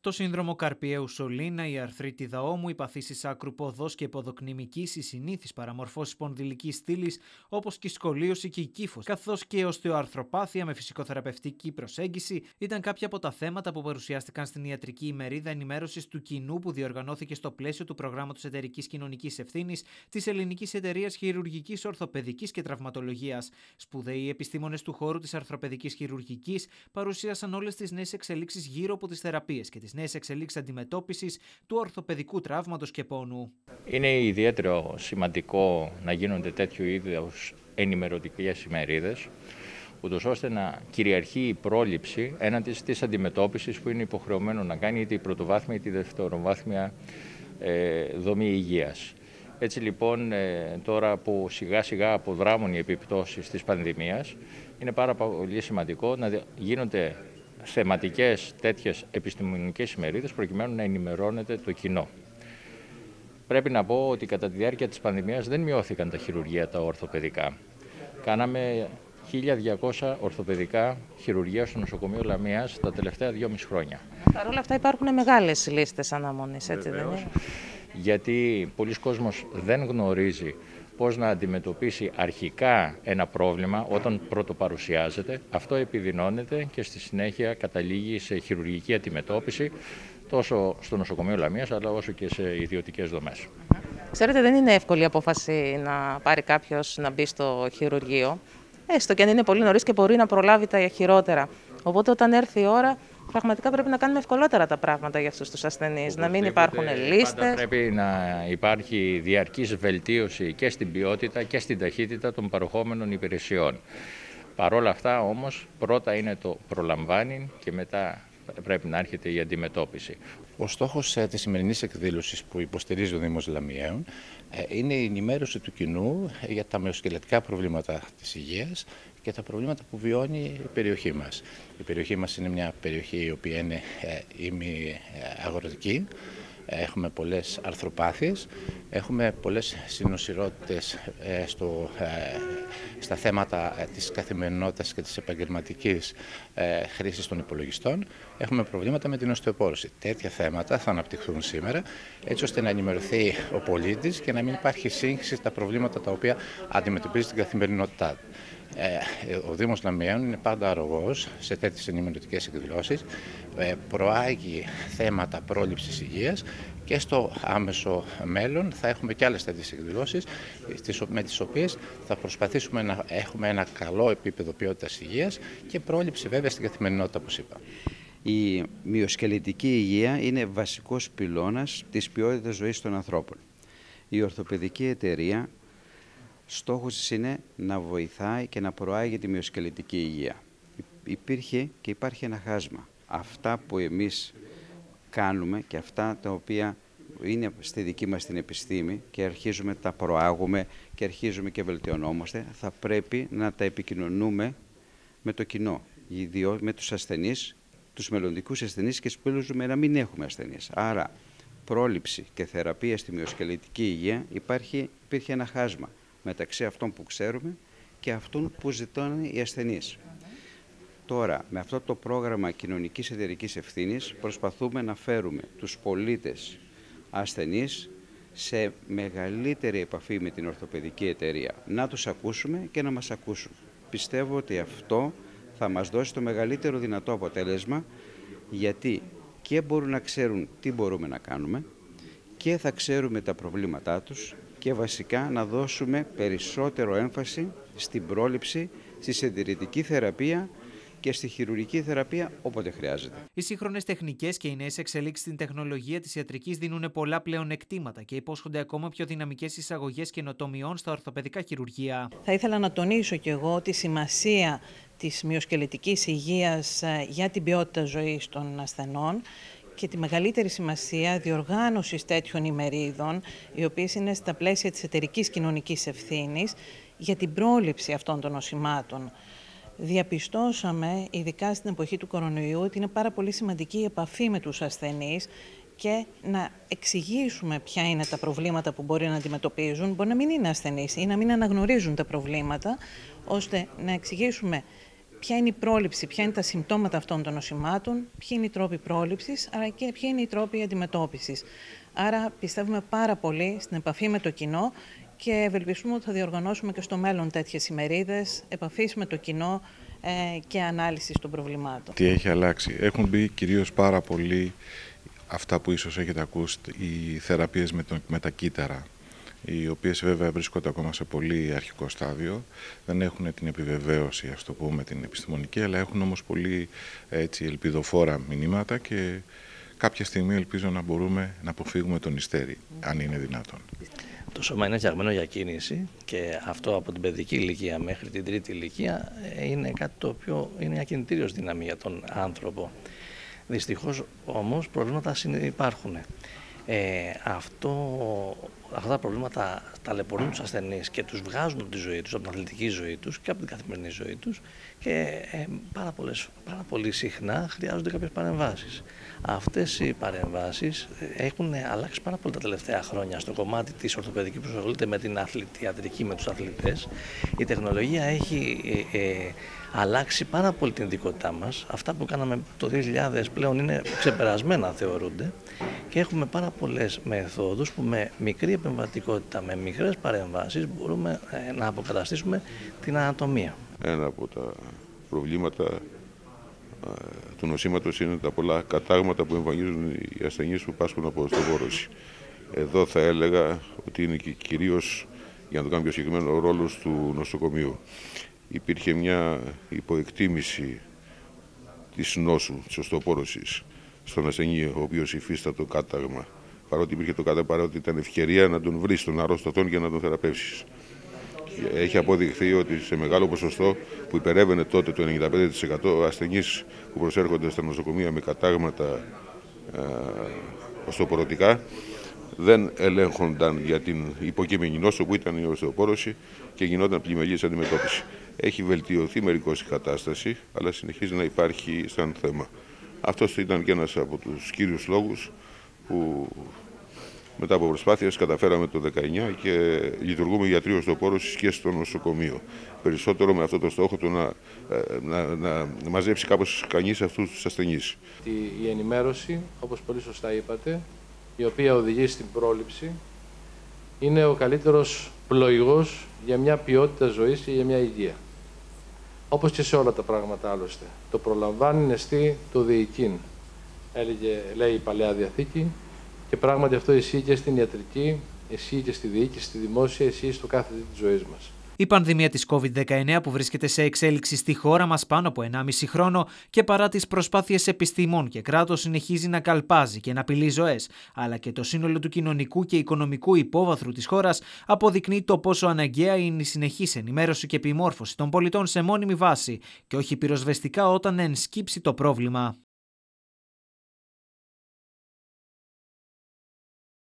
Το σύνδρομο Καρπιαίου Σολίνα, η αρθρίτιδα ώμου, οι παθήσεις άκρου ποδός και ποδοκνημικής, οι συνήθεις παραμορφώσεις σπονδυλικής στήλης, όπως και η σκολίωση και η κύφος, καθώς και η οστεοαρθροπάθεια με φυσικοθεραπευτική προσέγγιση, ήταν κάποια από τα θέματα που παρουσιάστηκαν στην ιατρική ημερίδα ενημέρωσης του κοινού που διοργανώθηκε στο πλαίσιο του προγράμματος εταιρικής κοινωνικής ευθύνης της Ελληνικής Εταιρείας Χειρουργικής Ορθοπαιδικής και Τραυματολογίας. Σπουδαίοι επιστήμονες του χώρου της αρθροπαιδικής χειρουργικής παρουσίασαν όλες τις νέες εξελίξεις γύρω από τις θεραπείες και τις νέες εξελίξεις αντιμετώπισης του ορθοπαιδικού τραύματος και πόνου. Είναι ιδιαίτερο σημαντικό να γίνονται τέτοιου είδους ενημερωτικές ημερίδες, ούτως ώστε να κυριαρχεί η πρόληψη έναντι της αντιμετώπισης που είναι υποχρεωμένο να κάνει είτε η πρωτοβάθμια είτε η δευτεροβάθμια δομή υγείας. Έτσι λοιπόν, τώρα που σιγά σιγά αποδράμουν οι επιπτώσεις της πανδημίας, είναι πάρα πολύ σημαντικό να γίνονται θεματικές τέτοιες επιστημονικές ημερίδες προκειμένου να ενημερώνεται το κοινό. Πρέπει να πω ότι κατά τη διάρκεια της πανδημίας δεν μειώθηκαν τα χειρουργεία τα ορθοπαιδικά. Κάναμε 1.200 ορθοπαιδικά χειρουργεία στο νοσοκομείο Λαμίας τα τελευταία 2,5 χρόνια. Παρ' όλα αυτά υπάρχουν μεγάλες λίστες αναμονής, έτσι δεν είναι? Γιατί πολλοί κόσμος δεν γνωρίζει πώς να αντιμετωπίσει αρχικά ένα πρόβλημα όταν πρωτοπαρουσιάζεται. Αυτό επιδεινώνεται και στη συνέχεια καταλήγει σε χειρουργική αντιμετώπιση τόσο στο νοσοκομείο Λαμίας αλλά όσο και σε ιδιωτικές δομές. Ξέρετε, δεν είναι εύκολη η απόφαση να πάρει κάποιος να μπει στο χειρουργείο, έστω και αν είναι πολύ νωρίς και μπορεί να προλάβει τα χειρότερα. Οπότε όταν έρθει η ώρα, πραγματικά πρέπει να κάνουμε ευκολότερα τα πράγματα για αυτούς τους ασθενείς, να μην υπάρχουν λίστες. Πάντα πρέπει να υπάρχει διαρκής βελτίωση και στην ποιότητα και στην ταχύτητα των παροχόμενων υπηρεσιών. Παρ' όλα αυτά όμως, πρώτα είναι το προλαμβάνει και μετά πρέπει να έρχεται η αντιμετώπιση. Ο στόχος της σημερινής εκδήλωσης που υποστηρίζει ο Δήμος Λαμιαίων είναι η ενημέρωση του κοινού για τα μυοσκελετικά προβλήματα της υγείας και τα προβλήματα που βιώνει η περιοχή μας. Η περιοχή μας είναι μια περιοχή η οποία είναι ημιαγροτική. Έχουμε πολλές αρθροπάθειες, έχουμε πολλές συνοσυρότητες στα θέματα της καθημερινότητας και της επαγγελματικής χρήσης των υπολογιστών. Έχουμε προβλήματα με την οστεοπόρωση. Τέτοια θέματα θα αναπτυχθούν σήμερα, έτσι ώστε να ενημερωθεί ο πολίτης και να μην υπάρχει σύγχυση στα προβλήματα τα οποία αντιμετωπίζει στην καθημερινότητά του. Ο Δήμος Λαμιαίων είναι πάντα αρρωγός σε τέτοιες ενημερωτικές εκδηλώσεις, προάγει θέματα πρόληψης υγείας και στο άμεσο μέλλον θα έχουμε και άλλες τέτοιες εκδηλώσεις με τις οποίες θα προσπαθήσουμε να έχουμε ένα καλό επίπεδο ποιότητας υγείας και πρόληψη βέβαια στην καθημερινότητα, όπως είπα. Η μυοσκελετική υγεία είναι βασικός πυλώνας της ποιότητας ζωής των ανθρώπων. Η Ορθοπαιδική Εταιρεία στόχος της είναι να βοηθάει και να προάγει τη μυοσκελετική υγεία. Υπήρχε και υπάρχει ένα χάσμα. Αυτά που εμείς κάνουμε και αυτά τα οποία είναι στη δική μας την επιστήμη και αρχίζουμε τα προάγουμε και αρχίζουμε και βελτιωνόμαστε, θα πρέπει να τα επικοινωνούμε με το κοινό, με τους ασθενείς, τους μελλοντικούς ασθενείς και σπέλουζουμε να μην έχουμε ασθενείς. Άρα, πρόληψη και θεραπεία στη μυοσκελετική υγεία υπήρχε ένα χάσμα μεταξύ αυτών που ξέρουμε και αυτών που ζητάνε οι ασθενείς. Τώρα, με αυτό το πρόγραμμα κοινωνικής εταιρικής ευθύνης προσπαθούμε να φέρουμε τους πολίτες ασθενείς σε μεγαλύτερη επαφή με την Ορθοπαιδική Εταιρεία. Να τους ακούσουμε και να μας ακούσουν. Πιστεύω ότι αυτό θα μας δώσει το μεγαλύτερο δυνατό αποτέλεσμα, γιατί και μπορούν να ξέρουν τι μπορούμε να κάνουμε και θα ξέρουμε τα προβλήματά τους και βασικά να δώσουμε περισσότερο έμφαση στην πρόληψη, στη συντηρητική θεραπεία και στη χειρουργική θεραπεία όποτε χρειάζεται. Οι σύγχρονες τεχνικές και οι νέες εξελίξεις στην τεχνολογία της ιατρικής δίνουν πολλά πλεονεκτήματα και υπόσχονται ακόμα πιο δυναμικές εισαγωγές καινοτομιών στα ορθοπαιδικά χειρουργεία. Θα ήθελα να τονίσω κι εγώ τη σημασία της μυοσκελετικής υγείας για την ποιότητα ζωής των ασθενών και τη μεγαλύτερη σημασία διοργάνωσης τέτοιων ημερίδων, οι οποίες είναι στα πλαίσια της εταιρικής κοινωνικής ευθύνης, για την πρόληψη αυτών των νοσημάτων. Διαπιστώσαμε, ειδικά στην εποχή του κορονοϊού, ότι είναι πάρα πολύ σημαντική η επαφή με τους ασθενείς και να εξηγήσουμε ποια είναι τα προβλήματα που μπορεί να αντιμετωπίζουν. Μπορεί να μην είναι ασθενείς ή να μην αναγνωρίζουν τα προβλήματα, ώστε να εξηγήσουμε ποια είναι η πρόληψη, ποια είναι τα συμπτώματα αυτών των νοσημάτων, ποιοι είναι οι τρόποι πρόληψης, αλλά και ποιοι είναι οι τρόποι αντιμετώπισης. Άρα πιστεύουμε πάρα πολύ στην επαφή με το κοινό και ευελπιστούμε ότι θα διοργανώσουμε και στο μέλλον τέτοιες ημερίδες επαφής με το κοινό και ανάλυσης των προβλημάτων. Τι έχει αλλάξει? Έχουν μπει κυρίως πάρα πολύ αυτά που ίσως έχετε ακούσει, οι θεραπείες με τα κύτταρα, οι οποίες βέβαια βρίσκονται ακόμα σε πολύ αρχικό στάδιο, δεν έχουν την επιβεβαίωση, ας το πούμε, την επιστημονική, αλλά έχουν όμως πολύ ελπιδοφόρα μηνύματα και κάποια στιγμή ελπίζω να μπορούμε να αποφύγουμε τον υστέρι, αν είναι δυνατόν. Το σώμα είναι φτιαγμένο για κίνηση και αυτό από την παιδική ηλικία μέχρι την τρίτη ηλικία είναι κάτι το οποίο είναι μια κινητήριος δύναμη για τον άνθρωπο. Δυστυχώς όμως προβλήματα υπάρχουν. Αυτά τα προβλήματα ταλαιπωρούν τους ασθενείς και τους βγάζουν από τη ζωή τους, από την αθλητική ζωή τους και από την καθημερινή ζωή τους και πάρα πολύ συχνά χρειάζονται κάποιες παρεμβάσεις. Αυτές οι παρεμβάσεις έχουν αλλάξει πάρα πολύ τα τελευταία χρόνια στο κομμάτι της ορθοπαιδικής που ασχολείται με την ιατρική, με τους αθλητές. Η τεχνολογία έχει αλλάξει πάρα πολύ την ειδικότητά μας. Αυτά που κάναμε το 2000 πλέον είναι ξεπερασμένα, θεωρούνται, και έχουμε πάρα πολλές μεθόδους που με μικρή επεμβατικότητα, με μικρές παρεμβάσεις μπορούμε να αποκαταστήσουμε την ανατομία. Ένα από τα προβλήματα του νοσήματος είναι τα πολλά κατάγματα που εμφανίζουν οι ασθενείς που πάσχουν από οστεοπόρωση. Εδώ θα έλεγα ότι είναι και κυρίως, για να το κάνουμε πιο συγκεκριμένο, ο ρόλος του νοσοκομείου. Υπήρχε μια υποεκτίμηση της νόσου, της οστεοπόρωσης, στον ασθενή ο οποίος υφίστατο κάταγμα. Παρότι υπήρχε το κάταγμα, παρότι ήταν ευκαιρία να τον βρει στον αρρώστο αυτόν για να τον θεραπεύσεις. Έχει αποδειχθεί ότι σε μεγάλο ποσοστό, που υπερεύαινε τότε το 95%, ασθενείς που προσέρχονται στα νοσοκομεία με κατάγματα οστεοπορωτικά δεν ελέγχονταν για την υποκείμενη νόσο που ήταν η οστεοπόρωση και γινόταν πλημελής αντιμετώπιση. Έχει βελτιωθεί μερικώς η κατάσταση, αλλά συνεχίζει να υπάρχει σαν θέμα. Αυτός ήταν και ένας από τους κύριους λόγους που μετά από προσπάθειες καταφέραμε το 19 και λειτουργούμε γιατροί οστεοπόρωσης και στο νοσοκομείο. Περισσότερο με αυτό το στόχο του να μαζέψει κάπως κανείς αυτούς τους ασθενείς. Η ενημέρωση, όπως πολύ σωστά είπατε, η οποία οδηγεί στην πρόληψη, είναι ο καλύτερος πλοηγός για μια ποιότητα ζωής και για μια υγεία. Όπως και σε όλα τα πράγματα άλλωστε. Το προλαμβάνει νεστή το διοικήν, λέει η Παλαιά Διαθήκη, και πράγματι αυτό ισχύει και στην ιατρική, ισχύει και στη διοίκηση, στη δημόσια, ισχύει στο κάθε δι της ζωής μας. Η πανδημία της COVID-19 που βρίσκεται σε εξέλιξη στη χώρα μας πάνω από 1,5 χρόνο και παρά τις προσπάθειες επιστημών και κράτος συνεχίζει να καλπάζει και να απειλεί ζωές, αλλά και το σύνολο του κοινωνικού και οικονομικού υπόβαθρου της χώρας αποδεικνύει το πόσο αναγκαία είναι η συνεχής ενημέρωση και επιμόρφωση των πολιτών σε μόνιμη βάση και όχι πυροσβεστικά όταν ενσκύψει το πρόβλημα.